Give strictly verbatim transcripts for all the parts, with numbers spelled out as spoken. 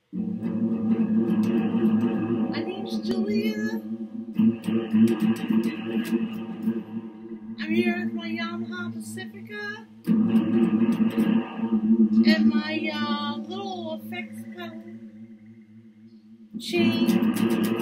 My name's Julia. I'm here with my Yamaha Pacifica and my uh, little effects pedal chain.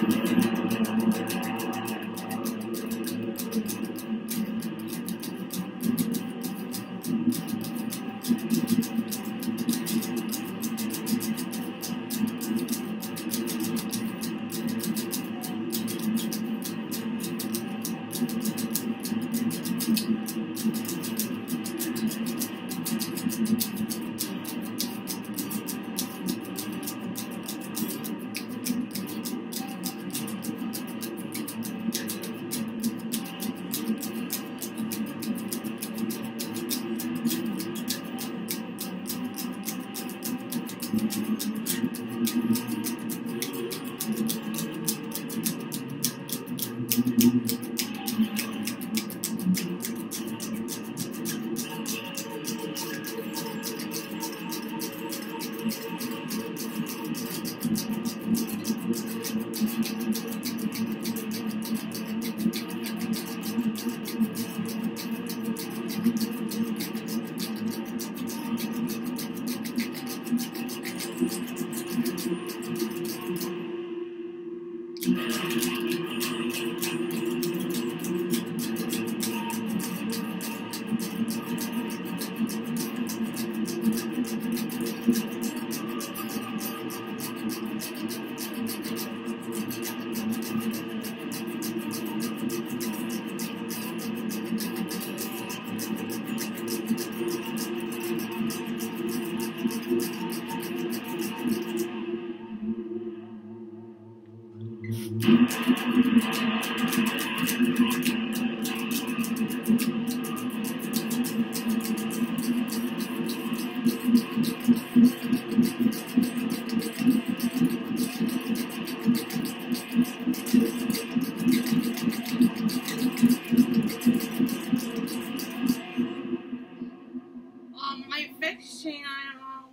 Um, my effects chain, I um,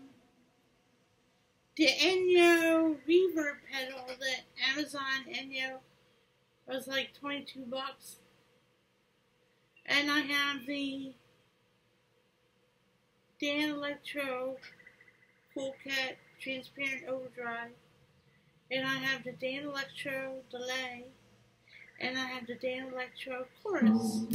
the Enyo reverb pedal, the Amazon Enyo, was like twenty-two bucks. And I have the Danelectro Cool Cat Transparent Overdrive. And I have the Danelectro Delay. And I have the Danelectro Chorus.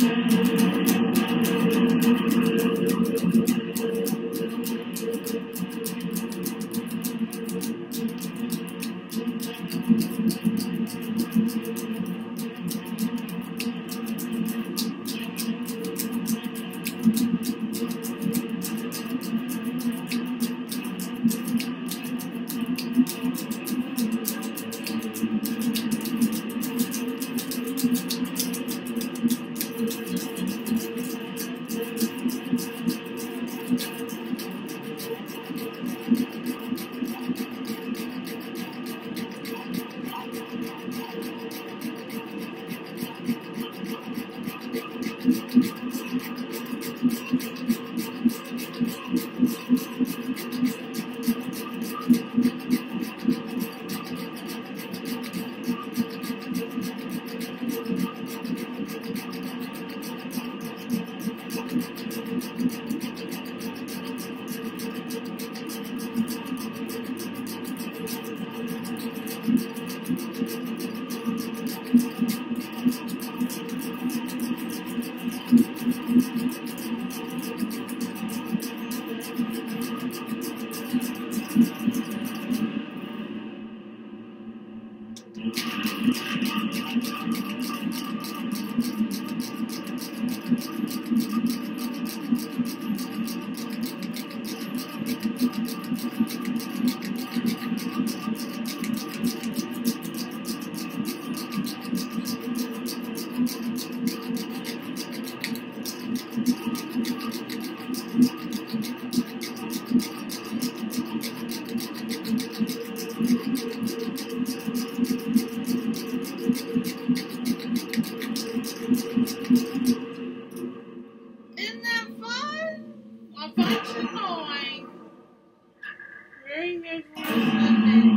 Isn't that fun? A bunch of noise. Very good for Sunday.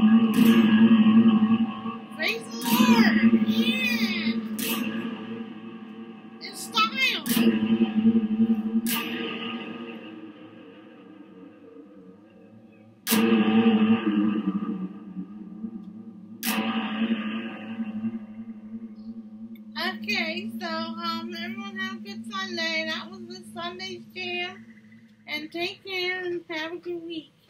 Praise the Lord. Yeah. It's style. Okay, so um, everyone have a good Sunday. That was the Sunday's Jam. And take care and have a good week.